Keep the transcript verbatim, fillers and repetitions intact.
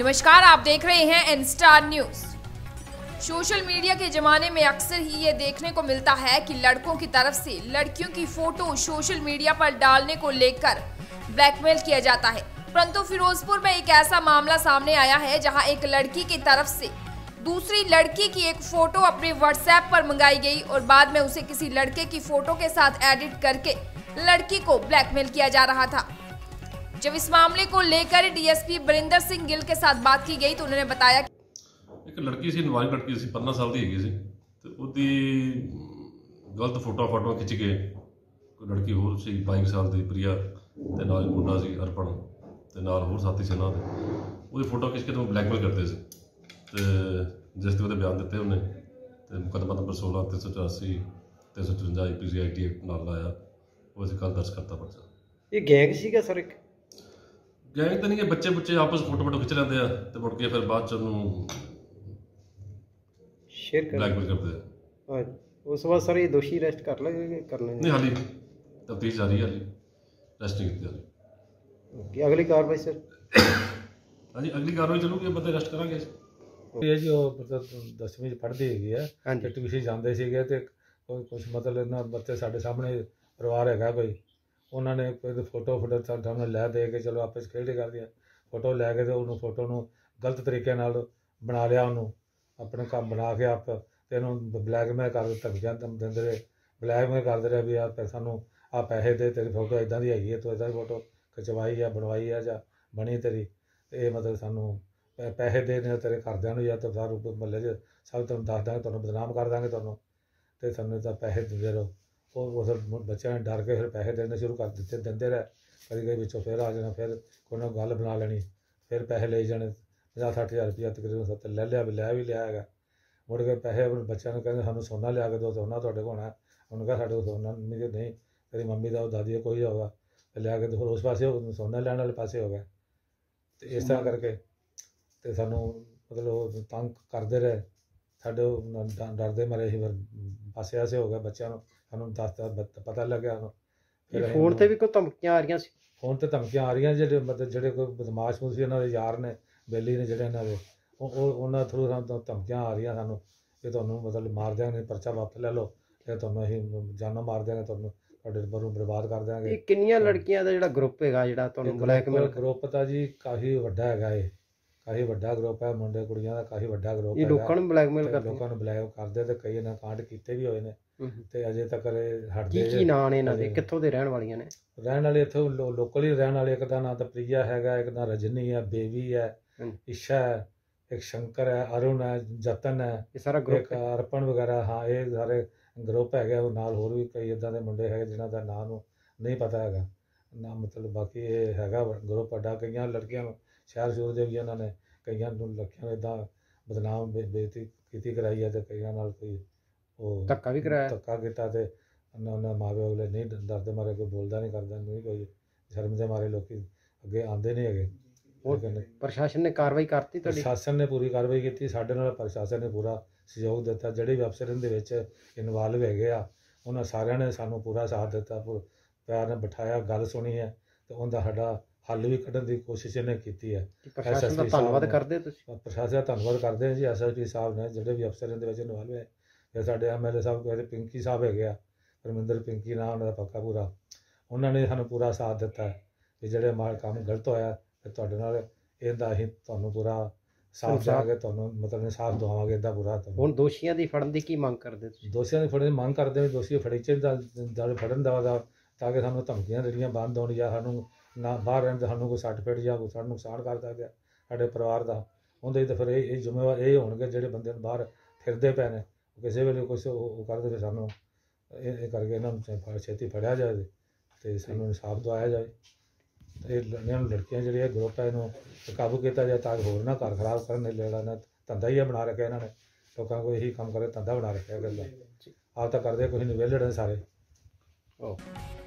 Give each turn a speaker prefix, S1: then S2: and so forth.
S1: नमस्कार, आप देख रहे हैं N star news. Social media के जमाने में अक्सर ही ये देखने को मिलता है कि लड़कों की तरफ से लड़कियों की फोटो सोशल मीडिया पर डालने को लेकर ब्लैकमेल किया जाता है। परंतु फिरोजपुर में एक ऐसा मामला सामने आया है जहां एक लड़की की तरफ से दूसरी लड़की की एक फोटो अपने व्हाट्सएप पर मंगाई गई और बाद में उसे किसी लड़के की फोटो के साथ एडिट करके लड़की को ब्लैकमेल किया जा रहा था। जब इस मामले को लेकर डीएसपी बरिंदर सिंह गिल के साथ बात की गई तो उन्होंने बताया कि
S2: एक लड़की सी नवाज लड़की सी पंद्रह साल की हैगी सी ते उहदी गलत फोटो फोटो खिंच के कोई लड़की होर सी बाईस साल की प्रिया ते नाल मुंडा सी अर्पण ते नाल होर साथी से नाल उहदी फोटो खिंच के तो ब्लैकमेल करते सी ते जिस ते बयान दिते उन्हें ते मुकदमा नंबर सोलह तीन सौ चौरासी तीन सौ चुरंजा I P C I T act नाल लाया वो असीं कल दर्ज करता पर्चा।
S3: ये गैंग सीगा सर? एक
S2: गैंग तो नहीं है, बच्चे बुच्चे आपस फोटो फोटो खिंच लेंदे आ ते मुड़ के फिर बाद च उहनूं
S3: शेयर कर
S2: ब्लैकमेल करते हैं।
S3: हाँ, उस बाद सर ये दोषी अरेस्ट कर लेंगे कर लेंगे
S2: नहीं हाली तफ्तीश जारी है, हाली अरेस्ट नहीं की हाली।
S3: अगली कार्रवाई सर?
S2: हाँ जी अगली कार्रवाई चलूगी, बंदे अरेस्ट करांगे।
S4: ਇਹ ਜੀ ਉਹ ਮਤਲਬ ਦਸਵੀਂ 'ਚ ਪੜ੍ਹਦੀ ਹੈਗੀ ਆ ਤੇ ਟਿਊਸ਼ਨ ਜਾਂਦੇ ਸੀਗੇ ਤੇ ਕੋਈ ਕੁਛ ਮਤਲਬ ਇਹਨਾਂ ਬੱਚੇ ਸਾਡੇ ਸਾਹਮਣੇ ਪਰਿਵਾਰ ਹੈਗਾ ਕੋਈ, ਉਹਨਾਂ ਨੇ ਕੋਈ ਫੋਟੋ ਫੋਟੋ ਸਾਹਮਣੇ ਲੈ ਦੇ ਕੇ ਚਲੋ ਆਪਸ ਖੇਡੇ ਕਰਦੇ ਆ, ਫੋਟੋ ਲੈ ਕੇ ਤੇ ਉਹਨੂੰ ਫੋਟੋ ਨੂੰ ਗਲਤ ਤਰੀਕੇ ਨਾਲ ਬਣਾ ਲਿਆ, ਉਹਨੂੰ ਆਪਣੇ ਕੰਮ ਬਣਾ ਕੇ ਆਪ ਤੇ ਇਹਨੂੰ ਬਲੈਕਮੇਲ ਕਰ ਦਿੱਤਾ, ਧਮਕੀਆਂ ਦਿੰਦੇ ਰਹੇ, ਬਲੈਕਮੇਲ ਕਰਦੇ ਰਹੇ ਵੀ ਆ ਸਾਨੂੰ ਆ ਪੈਸੇ ਦੇ, ਤੇਰੀ ਫੋਟੋ ਇੱਦਾਂ ਦੀ ਹੈਗੀ ਹੈ, ਤੂੰ ਇੱਦਾਂ ਦੀ ਫੋਟੋ ਖਿਚਵਾਈ ਆ ਬਣਵਾਈ ਆ ਜਾਂ ਬਣੀ ਤੇਰੀ, ਇਹ ਮਤਲਬ ਸਾਨੂੰ ਪੈਸੇ ਦੇ ਨੇ ਤੇਰੇ ਘਰਦਿਆਂ ਨੂੰ ਜਾਂ ਤਾਂ ਸਾਰੂ ਮਹੱਲੇ 'ਚ ਸਭ ਤੁਹਾਨੂੰ ਦੱਸ ਦਾਂਗੇ, ਤੁਹਾਨੂੰ ਬਦਨਾਮ ਕਰ ਦਾਂਗੇ ਤੁਹਾਨੂੰ, ਅਤੇ ਸਾਨੂੰ ਤਾਂ ਪੈਸੇ ਦਿੰਦੇ ਰਹੋ। ਉਹ ਉਸ ਬੱਚਿਆਂ ਨੇ ਡਰ ਕੇ ਫਿਰ ਪੈਸੇ ਦੇਣੇ ਸ਼ੁਰੂ ਕਰ ਦਿੱਤੇ, ਦਿੰਦੇ ਰਹੇ, ਕਦੀ ਕਦੀ ਵਿੱਚੋਂ ਫਿਰ ਆ ਜਾਣਾ, ਫਿਰ ਕੋਈ ਨਾ ਗੱਲ ਬਣਾ ਲੈਣੀ, ਫਿਰ ਪੈਸੇ ਲਈ ਜਾਣੇ, ਪੰਜਾਹ ਸੱਠ ਹਜ਼ਾਰ ਰੁਪਈਆ ਤਕਰੀਬਨ ਸੱਤ ਲੈ ਲਿਆ ਵੀ ਲੈ ਵੀ ਲਿਆ ਹੈਗਾ। ਮੁੜ ਕੇ ਪੈਸੇ ਆਪਣੇ ਬੱਚਿਆਂ ਨੂੰ ਕਹਿੰਦੇ ਸਾਨੂੰ ਸੋਨਾ ਲਿਆ ਕੇ ਦਿਓ, ਸੋਨਾ ਤੁਹਾਡੇ ਕੋਲ ਹੋਣਾ, ਉਹਨੂੰ ਕਿਹਾ ਸਾਡੇ ਕੋਲ ਸੋਨਾ ਨਹੀਂ, ਨਹੀਂ ਤੇਰੀ ਮੰਮੀ ਦਾ ਉਹ ਦਾਦੀ ਦਾ ਕੋਈ ਹੋਗਾ ਲਿਆ ਕੇ, ਫਿਰ ਉਸ ਪਾਸੇ ਸੋਨਾ ਲੈਣ ਵਾਲੇ ਪਾਸੇ ਹੋ ਗਿਆ। ਅਤੇ ਇਸ ਤਰ੍ਹਾਂ ਕਰਕੇ ਤੇ ਸਾਨੂੰ ਮਤਲਬ ਤੰਗ ਕਰਦੇ ਰਹੇ, ਸਾਡੇ ਡਰਦੇ ਮਾਰੇ ਅਸੀਂ ਫਿਰ ਪਾਸੇ ਆਸੇ ਹੋ ਗਏ, ਬੱਚਿਆਂ ਨੂੰ ਸਾਨੂੰ ਦੱਸਦਾ ਪਤਾ ਲੱਗਿਆ ਉਹਨੂੰ। ਫਿਰ
S3: ਫੋਨ ਤੇ ਵੀ ਕੋਈ ਧਮਕੀਆਂ ਆ ਰਹੀਆਂ ਸੀ?
S4: ਫੋਨ ਤੇ ਧਮਕੀਆਂ ਆ ਰਹੀਆਂ, ਜਿਹੜੇ ਮਤਲਬ ਜਿਹੜੇ ਕੋਈ ਬਦਮਾਸ਼ ਸੀ ਇਹਨਾਂ ਦੇ ਯਾਰ ਨੇ, ਬੇਲੀ ਨੇ ਜਿਹੜੇ ਇਹਨਾਂ ਦੇ, ਉਹ ਉਹਨਾਂ ਥਰੂ ਸਾਨੂੰ ਧਮਕੀਆਂ ਆ ਰਹੀਆਂ ਸਾਨੂੰ ਕਿ ਤੁਹਾਨੂੰ ਮਤਲਬ ਮਾਰ ਦਿਆਂਗੇ, ਪਰਚਾ ਵਾਪਸ ਲੈ ਲਓ, ਇਹ ਤੁਹਾਨੂੰ ਅਸੀਂ ਜਾਨੋਂ ਮਾਰ ਦਿਆਂਗੇ, ਤੁਹਾਨੂੰ ਤੁਹਾਡੇ ਨੰਬਰ ਨੂੰ ਬਰਬਾਦ ਕਰ ਦਿਆਂਗੇ।
S3: ਇਹ ਕਿੰਨੀਆਂ ਲੜਕੀਆਂ ਦਾ ਜਿਹੜਾ ਗਰੁੱਪ ਹੈਗਾ ਜਿਹੜਾ ਤੁਹਾਨੂੰ ਬਲੈਕਮੇਲ?
S4: ਗਰੁੱਪ ਤਾਂ ਜੀ ਕਾਫੀ ਵੱਡਾ ਹੈਗਾ, ਇਹ ਕਾਫੀ ਵੱਡਾ ਗਰੁੱਪ ਹੈ, ਮੁੰਡੇ ਕੁੜੀਆਂ ਦਾ ਕਾਫੀ ਵੱਡਾ ਗਰੁੱਪ ਹੈ।
S3: ਲੋਕਾਂ ਨੂੰ ਬਲੈਕਮੇਲ ਕਰਦੇ?
S4: ਲੋਕਾਂ ਨੂੰ ਬਲੈਕ ਕਰਦੇ ਤੇ ਕਈ ਇਹਨਾਂ ਕਾਂਡ ਕੀਤੇ ਵੀ ਹੋਏ ਨੇ ਤੇ ਅਜੇ ਤੱਕ ਇਹ ਹਟਦੇ।
S3: ਕੀ ਕੀ ਨਾਂ ਨੇ ਇਹਨਾਂ ਦੇ, ਕਿੱਥੋਂ ਦੇ ਰਹਿਣ ਵਾਲੀਆਂ ਨੇ?
S4: ਰਹਿਣ ਵਾਲੇ ਇੱਥੋਂ ਲੋਕਲ ਹੀ ਰਹਿਣ ਵਾਲੇ, ਇੱਕ ਦਾ ਨਾਂ ਤਾਂ ਪ੍ਰਿਆ ਹੈਗਾ, ਇੱਕ ਦਾ ਰਜਨੀ ਹੈ, ਬੇਬੀ ਹੈ, ਈਸ਼ਾ ਹੈ, ਇੱਕ ਸ਼ੰਕਰ ਹੈ, ਅਰੁਣ ਹੈ, ਜਤਨ ਹੈ,
S3: ਇਹ ਸਾਰਾ ਗਰੁੱਪ,
S4: ਅਰਪਣ ਵਗੈਰਾ। ਹਾਂ ਇਹ ਸਾਰੇ ਗਰੁੱਪ ਹੈਗੇ, ਉਹ ਨਾਲ ਹੋਰ ਵੀ ਕਈ ਇੱਦਾਂ ਦੇ ਮੁੰਡੇ ਹੈਗੇ ਜਿਨ੍ਹਾਂ ਦਾ ਨਾਂ ਨੂੰ ਨਹੀਂ ਪਤਾ ਹੈਗਾ ਨਾ, ਮਤਲਬ ਬਾਕੀ ਇਹ ਹੈਗਾ ਗਰੁੱਪ ਵੱਡਾ। ਕਈਆਂ ਲੜਕੀਆਂ ਨੂੰ ਸ਼ਹਿਰ ਸ਼ੁਰ ਦੇ ਵੀ ਇਹਨਾਂ ਨੇ ਕਈਆਂ ਨੂੰ ਲੜਕੀਆਂ ਨੂੰ ਇੱਦਾਂ ਬਦਨਾਮ ਬੇਇੱਜ਼ਤੀ ਕੀਤੀ ਕਰਾਈ ਹੈ, ਅਤੇ ਕਈਆਂ ਨਾਲ ਕੋਈ ਉਹ
S3: ਧੱਕਾ ਵੀ ਕਰਾਇਆ,
S4: ਧੱਕਾ ਕੀਤਾ, ਅਤੇ ਉਹਨਾਂ ਉਹਨਾਂ ਮਾਂ ਪਿਓ ਅਗਲੇ ਨਹੀਂ ਡਰਦੇ ਮਾਰੇ, ਕੋਈ ਬੋਲਦਾ ਨਹੀਂ ਕਰਦਾ ਨਹੀਂ, ਕੋਈ ਸ਼ਰਮ ਦੇ ਮਾਰੇ ਲੋਕ ਅੱਗੇ ਆਉਂਦੇ ਨਹੀਂ ਹੈਗੇ।
S3: ਹੋਰ ਪ੍ਰਸ਼ਾਸਨ ਨੇ ਕਾਰਵਾਈ ਕਰਤੀ? ਤੁਹਾਡੀ
S4: ਪ੍ਰਸ਼ਾਸਨ ਨੇ ਪੂਰੀ ਕਾਰਵਾਈ ਕੀਤੀ, ਸਾਡੇ ਨਾਲ ਪ੍ਰਸ਼ਾਸਨ ਨੇ ਪੂਰਾ ਸਹਿਯੋਗ ਦਿੱਤਾ, ਜਿਹੜੇ ਵੀ ਅਫਸਰ ਇਹਦੇ ਵਿੱਚ ਇਨਵਾਲਵ ਹੈਗੇ ਆ ਉਹਨਾਂ ਸਾਰਿਆਂ ਨੇ ਸਾਨੂੰ ਪੂਰਾ ਸਾਥ ਦਿੱਤਾ, ਪਿਆਰ ਨਾਲ ਬਿਠਾਇਆ, ਗੱਲ ਸੁਣੀ ਹੈ, ਅਤੇ ਉਹਦਾ ਸਾਡਾ ਹੱਲ ਵੀ ਕੱਢਣ ਦੀ ਕੋਸ਼ਿਸ਼ ਇਹਨੇ ਕੀਤੀ ਹੈ।
S3: ਪ੍ਰਸ਼ਾਸਨ ਦਾ ਧੰਨਵਾਦ ਕਰਦੇ ਤੁਸੀਂ?
S4: ਪ੍ਰਸ਼ਾਸਨ ਦਾ ਧੰਨਵਾਦ ਕਰਦੇ ਹਾਂ ਜੀ, ਐਸ ਐਸ ਪੀ ਸਾਹਿਬ ਨੇ, ਜਿਹੜੇ ਵੀ ਅਫਸਰ ਇਹਦੇ ਵਿੱਚ ਇਨਵਾਲਵ ਹੈ, ਫਿਰ ਸਾਡੇ ਐਮ ਐਲ ਏ ਸਾਹਿਬ ਕਹਿੰਦੇ ਪਿੰਕੀ ਸਾਹਿਬ ਹੈਗੇ ਆ, ਪਰਮਿੰਦਰ ਪਿੰਕੀ ਨਾਂ ਉਹਨਾਂ ਦਾ ਪੱਕਾ ਪੂਰਾ, ਉਹਨਾਂ ਨੇ ਸਾਨੂੰ ਪੂਰਾ ਸਾਥ ਦਿੱਤਾ ਕਿ ਜਿਹੜੇ ਮਾਲ ਕੰਮ ਗਲਤ ਹੋਇਆ ਅਤੇ ਤੁਹਾਡੇ ਨਾਲ ਇਹਦਾ ਅਸੀਂ ਤੁਹਾਨੂੰ ਪੂਰਾ ਸਾਥ ਦੇਵਾਂਗੇ, ਤੁਹਾਨੂੰ ਮਤਲਬ ਸਾਥ ਦਵਾਵਾਂਗੇ ਇਹਦਾ ਪੂਰਾ।
S3: ਹੁਣ ਦੋਸ਼ੀਆਂ ਦੀ ਫੜਨ ਦੀ ਕੀ ਮੰਗ ਕਰਦੇ ਤੁਸੀਂ?
S4: ਦੋਸ਼ੀਆਂ ਦੀ ਫੜਨ ਦੀ ਮੰਗ ਕਰਦੇ ਹਾਂ, ਦੋਸ਼ੀ ਫੜੇ ਚਾਹੀਦਾ ਦਲ ਫੜਨ ਦਾ, ਤਾਂ ਕਿ ਸਾਨੂੰ ਧਮਕੀਆਂ ਜਿਹੜੀਆਂ ਬੰਦ ਹੋਣ ਜਾਂ ਸਾਨੂੰ ਨਾ ਬਾਹਰ ਰਹਿਣ ਦਾ ਸਾਨੂੰ ਕੋਈ ਸੱਟ ਫੇਟ ਜਾਂ ਕੋਈ ਸਾਨੂੰ ਨੁਕਸਾਨ ਕਰਦਾ ਗਿਆ ਸਾਡੇ ਪਰਿਵਾਰ ਦਾ, ਉਹਦੇ ਤਾਂ ਫਿਰ ਇਹ ਇਹ ਜ਼ਿੰਮੇਵਾਰ ਇਹ ਹੋਣਗੇ ਜਿਹੜੇ ਬੰਦੇ ਨੂੰ ਬਾਹਰ ਫਿਰਦੇ ਪਏ ਨੇ, ਕਿਸੇ ਵੇਲੇ ਕੁਛ ਉਹ ਕਰਦੇ ਫਿਰ ਸਾਨੂੰ ਇਹ ਕਰਕੇ ਇਹਨਾਂ ਨੂੰ ਛੇਤੀ ਫੜਿਆ ਜਾਵੇ ਅਤੇ ਸਾਨੂੰ ਇਨਸਾਫ ਦਵਾਇਆ ਜਾਵੇ। ਇਹ ਇਹਨਾਂ ਨੂੰ ਲੜਕੀਆਂ ਜਿਹੜੀਆਂ ਗਰੁੱਪ ਹੈ ਇਹਨੂੰ ਕਾਬੂ ਕੀਤਾ ਜਾਏ ਤਾਂ ਕਿ ਹੋਰ ਨਾ ਘਰ ਖਰਾਬ ਕਰਨ, ਲੈਣਾ ਨਾ ਧੰਦਾ ਹੀ ਬਣਾ ਰੱਖਿਆ ਇਹਨਾਂ ਨੇ, ਲੋਕਾਂ ਕੋਲ ਇਹੀ ਕੰਮ ਕਰੇ, ਧੰਦਾ ਬਣਾ ਰੱਖਿਆ ਗੱਲ ਦਾ, ਆਪ ਤਾਂ ਕਰਦੇ ਕੁਛ ਨਹੀਂ, ਵਿਹਲੜ ਨੇ ਸਾਰੇ।
S3: ਓਕੇ।